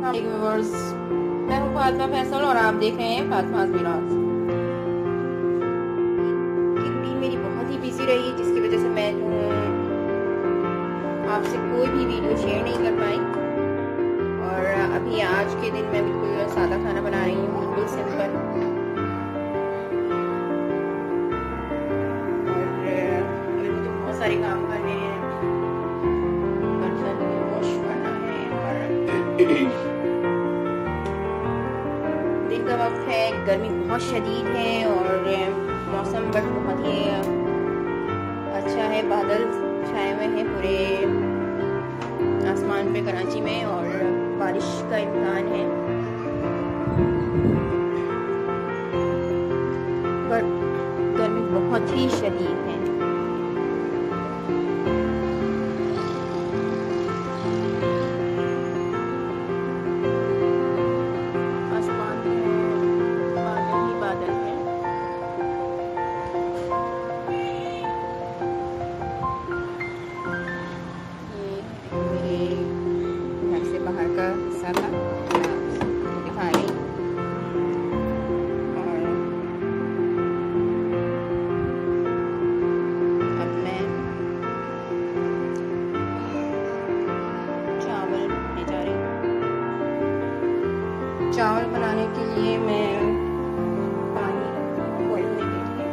Viewers, मैं हूँ फातिमा फैसल और आप देख रहे हैं फातिमा's व्लॉग्स। रूटीन मेरी बहुत ही बिजी रही, जिसकी वजह से मैं आपसे कोई भी वीडियो शेयर नहीं कर पाई। और अभी आज के दिन मैं बिल्कुल सादा खाना बना रही हूँ, बिल्कुल सिंपल। और अभी मुझे बहुत सारे काम करने हैं, बर्तन वॉश करना है। और दिन का वक्त है, गर्मी बहुत शदीद है और मौसम बट बहुत ही अच्छा है। बादल छाए हुए हैं पूरे आसमान पे कराची में और बारिश का इम्कान है, पर गर्मी बहुत ही शदीद है। आसमान में बादल ही बादल है। बाहर का हिस्सा था, दिखा रही। और अब मैं चावल बनाने जा रही हूँ। चावल बनाने के लिए मैं पानी उबलने के लिए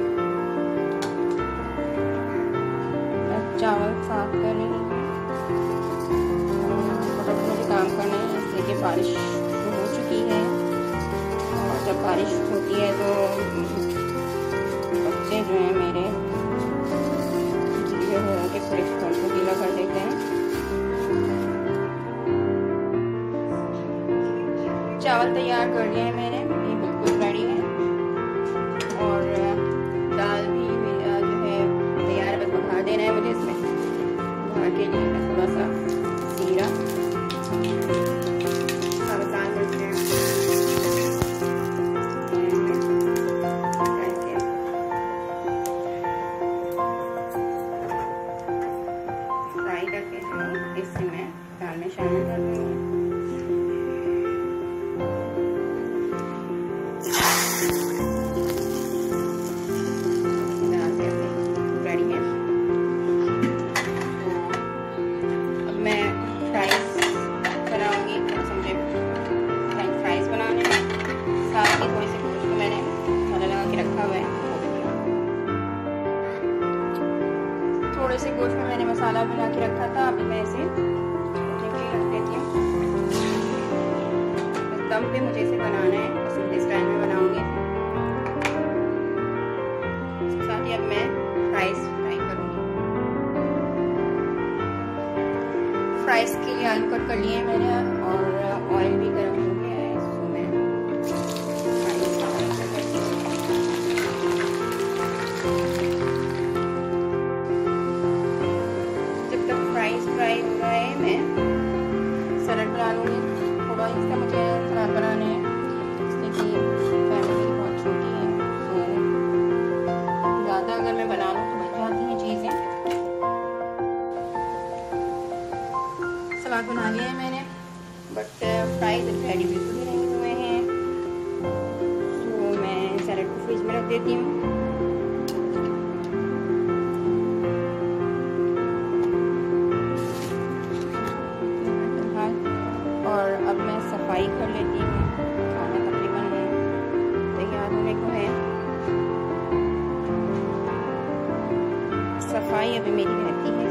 चावल साफ कर रही हूँ। काम करना है इसलिए कि बारिश हो चुकी है और जब बारिश होती है तो बच्चे जो हैं मेरे गीले हो के पूरे घर को गीला कर देते हैं। चावल तैयार कर लिए हैं मैंने, ये बिल्कुल रेडी है। और दाल भी मेरा जो है तैयार है, बस बघार देना है मुझे। इसमें बघार के लिए मैं थोड़ा सा जीरा, फ्राई करके जो इससे मैं दाल में शामिल कर दूँगी। दाल रेडी है। अब मैं फ्राइज बनाऊंगी। समझे फ्रेंच फ्राइज बनाने हैं। साथ ही थोड़ी सी गोश्त को मैंने मसाला लगा के रखा हुआ है। थोड़े से गोश्त में मैंने मसाला बना के रखा था, अभी मैं इसे रख देती हूँ। दम पे मुझे इसे बनाना है, बस मुझे स्टाइल में बनाऊंगी। इसके साथ ही अब मैं फ्राई करूँगी। फ्राइज के लिए आलू कट कर लिए मैंने और ऑयल भी गर्म हो गया है। इसको मैं जब तक फ्राइज फ्राई हो रहा है मैं सलाद बना लूँगी। थोड़ा इसका मुझे सलाद बनाने हैं, इसलिए कि फैमिली बहुत छोटी है तो ज़्यादा अगर मैं बना लूँ तो बच जाती हैं चीज़ें। सलाद बना लिया है मैंने, बट फ्राइज रेडी बिल्कुल ही नहीं हुए हैं, तो मैं सैलेड को फ्रिज में रख देती हूँ। और अब मैं सफाई कर लेती हूँ। खाना तकरीबन तैयार होने को है। सफाई अभी मेरी रहती है।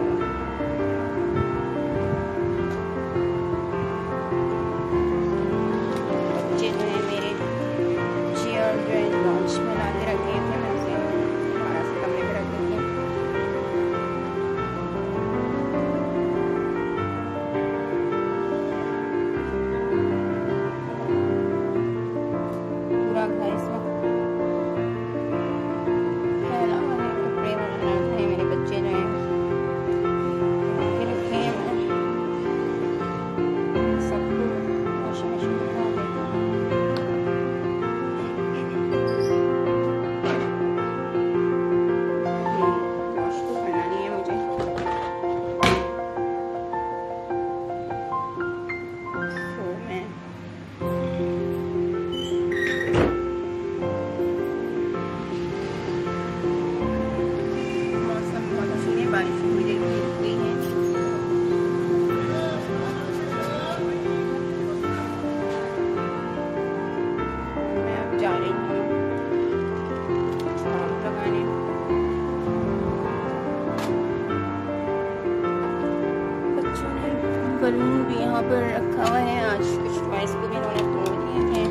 बच्चे जो है मेरे चेयर जो है लॉन्च में ला के रखे थे, मैं उसे दोबारा से कमरे में रख देती हूँ। पूरा घर इस वक्त फैला हुआ है, कपड़े वगैरह हैं। मेरे बच्चे जो हैं बलून भी यहाँ पर रखा हुआ है। आज कुछ टॉयज को भी इन्होंने तोड़ दिए हैं।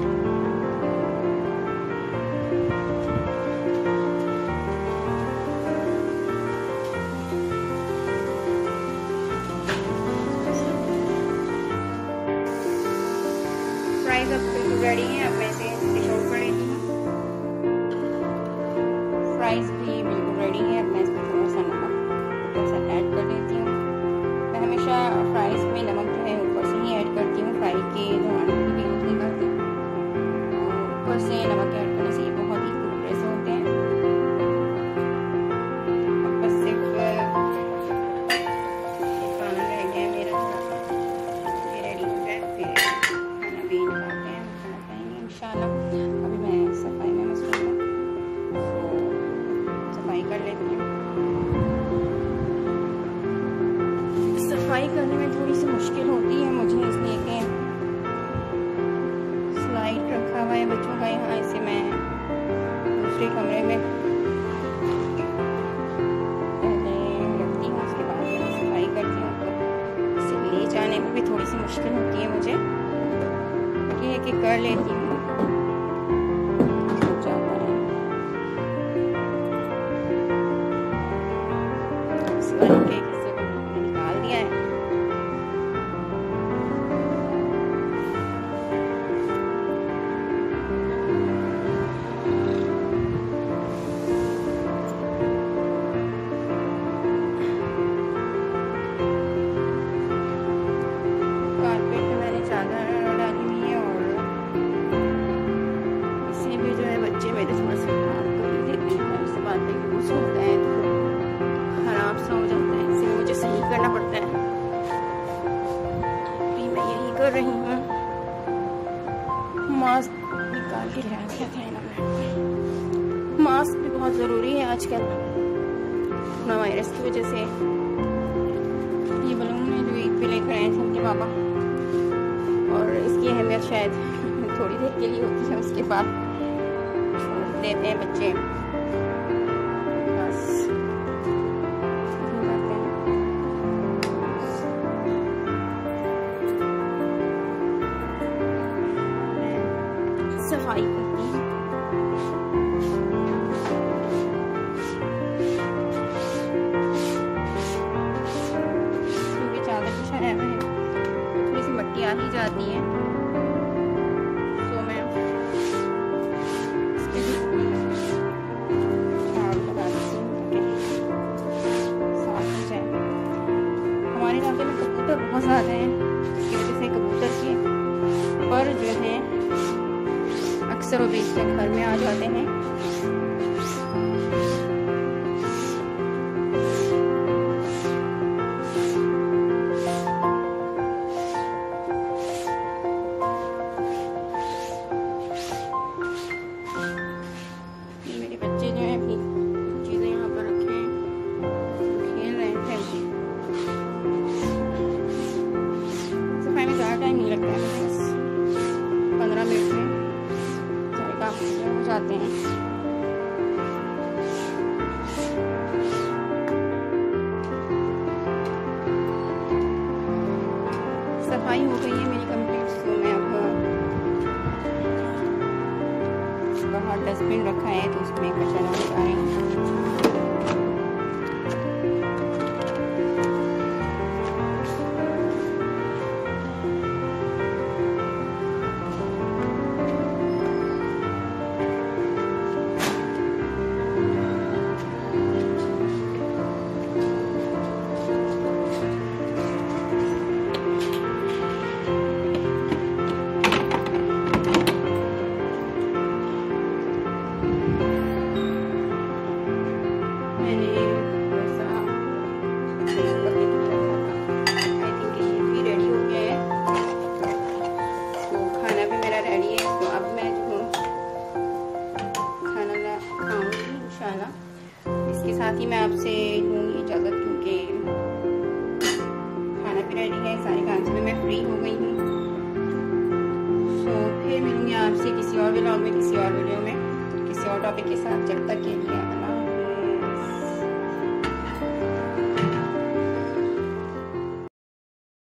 फ्राइज अब बिल्कुल रेडी हैं। अब मैं इसे डिश आउट कर लेती हूँ। फ्राइज भी बिल्कुल रेडी है। अब मैं इसमें थोड़ा सा नमक ऊपर से ऐड कर देती हूँ। मैं हमेशा फ्राइज में नमक जो है ऊपर से ही ऐड करती हूँ, फ्राई के दौरान भी यूज़ नहीं करती। ऊपर से नमक ऐड करने से ये बहुत ही कुरकुरे से होते हैं। अब बस सिर्फ खाना रह गया मेरा, ये रेडी हो जाए फिर खाना भी निकालते हैं, खाना खाएंगे इंशाल्लाह। अभी मैं सफाई में मसरूफ हूँ, तो सफाई कर लेती हूँ। सफाई करने में थोड़ी सी मुश्किल होती है मुझे, इसलिए कि स्लाइड रखा हुआ है बच्चों का यहाँ, इसे मैं दूसरे कमरे में पहले रखती हूँ, उसके बाद मैं सफाई करती हूँ। तो इसे ले जाने में भी थोड़ी सी मुश्किल होती है मुझे, ये है कि कर लेती हूँ। स्लाइड के हिस्से को मैंने निकाल दिया है। कारपेट पे मैंने चादर डाली हुई है और इसे भी जो है बच्चे मेरे थोड़ा सा काम कर देते हैं। उससे बात है कि वो सोता है तो खराब सा हो जाता है, इसे मुझे सही करना पड़ता है। अभी मैं यही कर रही हूँ। मास्क निकाल के रख दिया था इन्होंने। मास्क भी बहुत ज़रूरी है आजकल कोरोना वायरस की वजह से। ये बलून है जो ईद पे लेकर आए थे उनके पापा, और इसकी अहमियत शायद थोड़ी देर के लिए होती है, उसके बाद छोड़ देते हैं बच्चे। बस सफाई करती हूँ। क्योंकि चादर बिछा है थोड़ी सी मट्टी आ ही जाती है, तो मैं इसके झाड़ू लगा देती हूँ ताकि साफ हो जाए। हमारे इलाके में कबूतर बहुत ज़्यादा हैं, इसकी वजह से कबूतर के पर जो है अक्सर वो बेशक घर में आ जाते हैं। मेरे बच्चे जो हैं अपनी चीज़ें यहाँ पर रखे हैं, खेल रहे थे। सफाई में ज़्यादा टाइम नहीं लगता है, बस 15 मिनट में हो जाते हैं। सफाई हो गई है मेरी कंप्लीट, तो मैं अब बाहर डस्टबिन रखा है तो उसमें कचरा लगा रही हूँ। इसके साथ ही मैं आपसे लूँगी इजाज़त, क्योंकि खाना भी रेडी है, सारे काम से भी मैं फ्री हो गई हूँ। तो फिर मिलूँगी आपसे किसी और व्लॉग में, किसी और वीडियो में, किसी और टॉपिक के साथ। जब तक के लिए